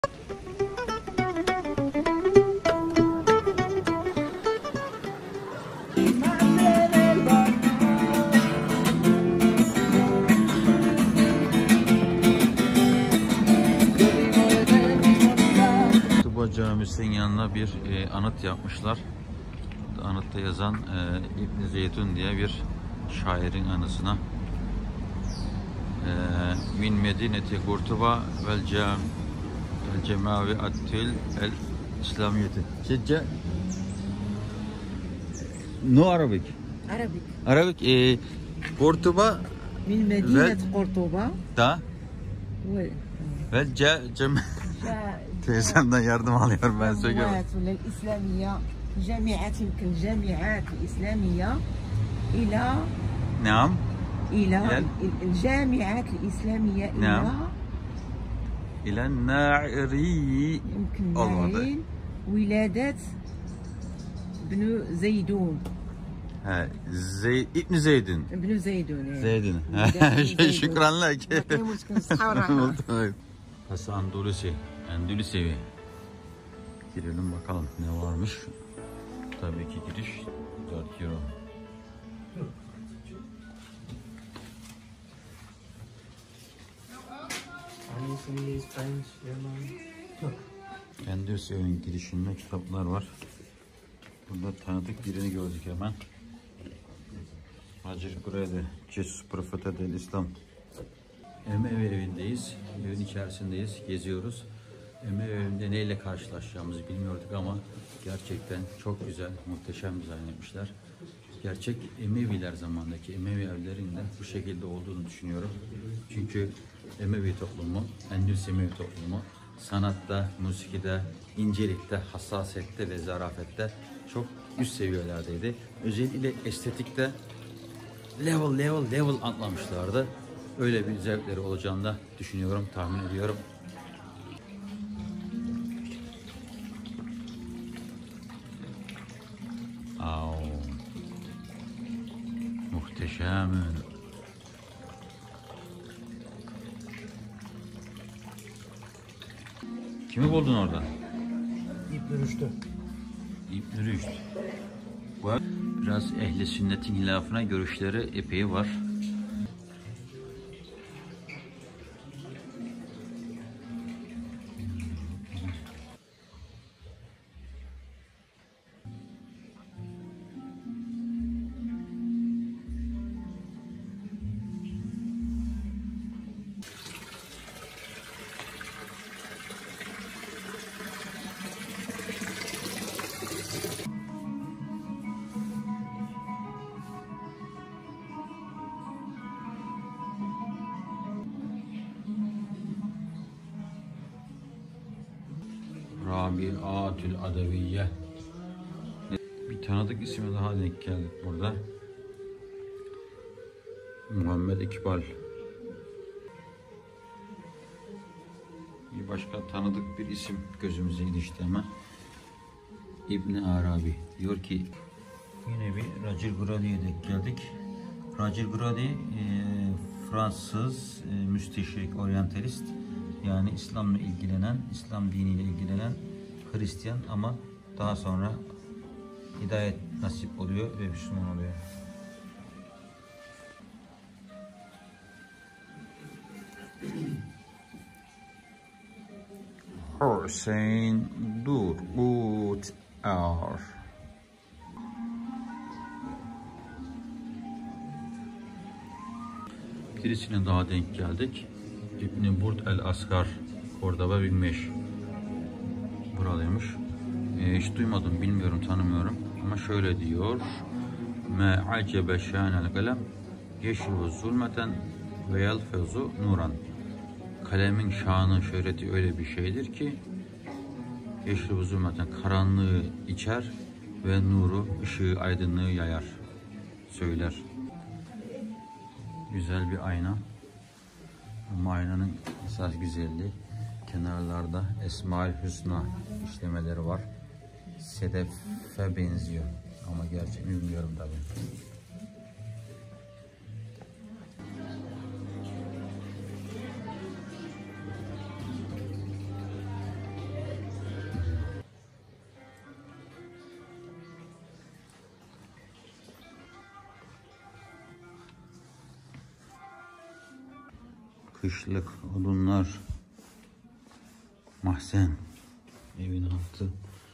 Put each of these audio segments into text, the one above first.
Camisi'nin yanına bir anıt yapmışlar. Anıtta yazan İbn Zeydun diye bir şairin anısına. Min Medineti Kurtuba vel Cemavi Attil el İslamiyeti. Cidce? No Arabik. Arabik. Kurtuba min Medineti Kurtuba da ve teyzemden yardım alıyorum ben söylüyorum. İslamiye camiatil camiat İslamiye ila Naam. ila الجامعات الإسلامية إلى الناعري يمكن ولادة بن زيدون. İbn Zeydun. ابن زيدون. Zeydun. Şükran lak. Endülüs'e girelim bakalım ne varmış. Tabii ki giriş 4 euro. Endülüs'ün girişinde kitaplar var. Burada tanıdık birini gördük hemen. Hacir Kureyde, Jesus Profeta del İslam. Emevi evindeyiz. Evin içerisindeyiz. Geziyoruz. Emevi evinde neyle karşılaşacağımızı bilmiyorduk ama gerçekten çok güzel, muhteşem dizayn etmişler. Gerçek Emeviler zamandaki Emevi evlerinde bu şekilde olduğunu düşünüyorum. Çünkü Emevi toplumu, Endülüs Emevi toplumu sanatta, müzikte, incelikte, hassasiyette ve zarafette çok üst seviyelerdeydi. Özellikle estetikte level atlamışlardı. Öyle bir zevkleri olacağını da düşünüyorum, tahmin ediyorum. Muhteşem. Kimi buldun orada? İbn Rüşd'ü. İbn Rüşd. Biraz ehli sünnetin hilafına görüşleri epey var. Rabi'atül Adaviye. Bir tanıdık isme daha denk geldik burada. Muhammed İkbal. Bir başka tanıdık bir isim gözümüze ilişti hemen. İbn Arabi. Diyor ki yine bir Racir Gradi'ye denk geldik. Racir Gradi Fransız müsteşrik, oryantalist. Yani İslam'la ilgilenen, İslam diniyle ilgilenen Hristiyan ama daha sonra hidayet nasip oluyor ve Müslüman oluyor. Hüseyin Durgut Er. Birisine daha denk geldik. İbn Burd el Asgar, Kordoba 1005. Buralıymış. Hiç duymadım, bilmiyorum, tanımıyorum. Ama şöyle diyor. Me acebe şânel kalem yeşru zulmeten ve yelfezu nuran. Kalemin şanı, şöhreti öyle bir şeydir ki yeşru zulmeten, karanlığı içer ve nuru, ışığı, aydınlığı yayar. Söyler. Güzel bir ayna. Ama aynanın esas güzelliği kenarlarda Esma-ül Hüsna işlemeleri var. Sedefe benziyor ama gerçek mi bilmiyorum tabii. Kışlık odunlar. Mahzen. Evin altı.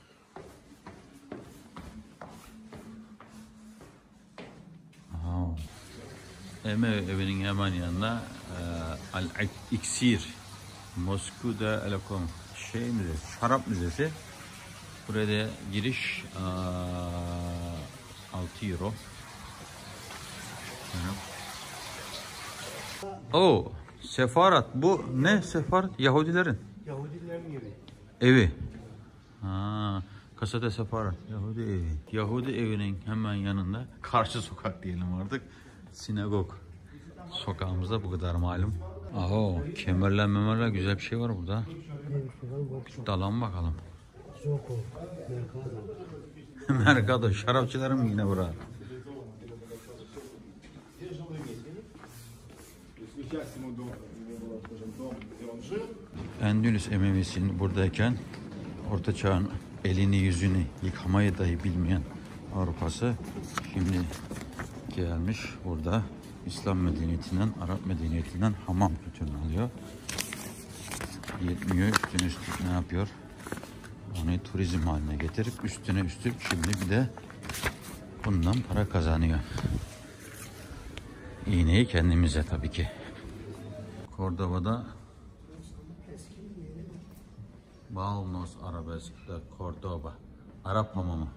Evinin hemen yanında Al-İksir Mosku'da Elekom müzesi, şarap müzesi. Buraya giriş 6 euro. O sefaret, bu ne sefaret? Yahudilerin. Yahudilerin yeri. Evi. Kasada sefaret. Yahudi evi. Yahudi evinin hemen yanında, karşı sokak diyelim artık, sinagog. Sokağımızda bu kadar malum. Aho, kemerler güzel bir şey var burada. Dalan bakalım. Zoko, Mercado. Mercado, şarapçıların mı yine bura? Endülüs Emevisinin buradayken Orta Çağ'ın elini yüzünü yıkamayı dahi bilmeyen Avrupası şimdi gelmiş burada İslam medeniyetinden, Arap medeniyetinden hamam kültürünü alıyor. Yetmiyor, üstüne ne yapıyor? Onu turizm haline getirip üstüne şimdi bir de bundan para kazanıyor. İğneyi kendimize tabii ki. Cordoba'da Balnos Arabesk'te Cordoba. Arap hamamı.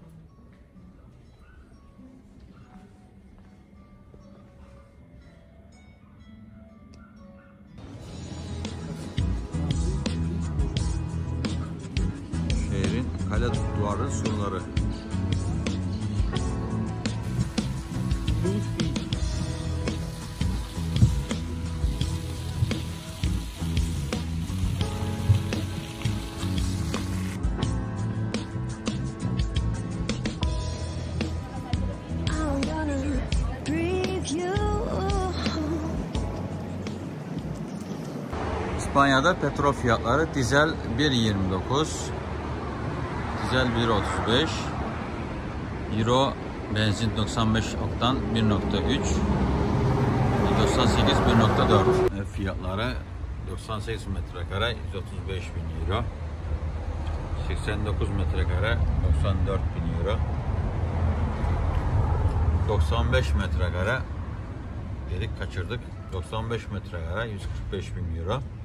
Şehrin kale duvarı surları. İspanya'da petrol fiyatları dizel 1.29, dizel 1.35, euro benzin 95 oktan 1.3, 98 1.4. Ev fiyatları 98 metrekare 135 bin euro, 89 metrekare 94 bin euro, 95 metrekare dedik kaçırdık, 95 metrekare 145 bin euro.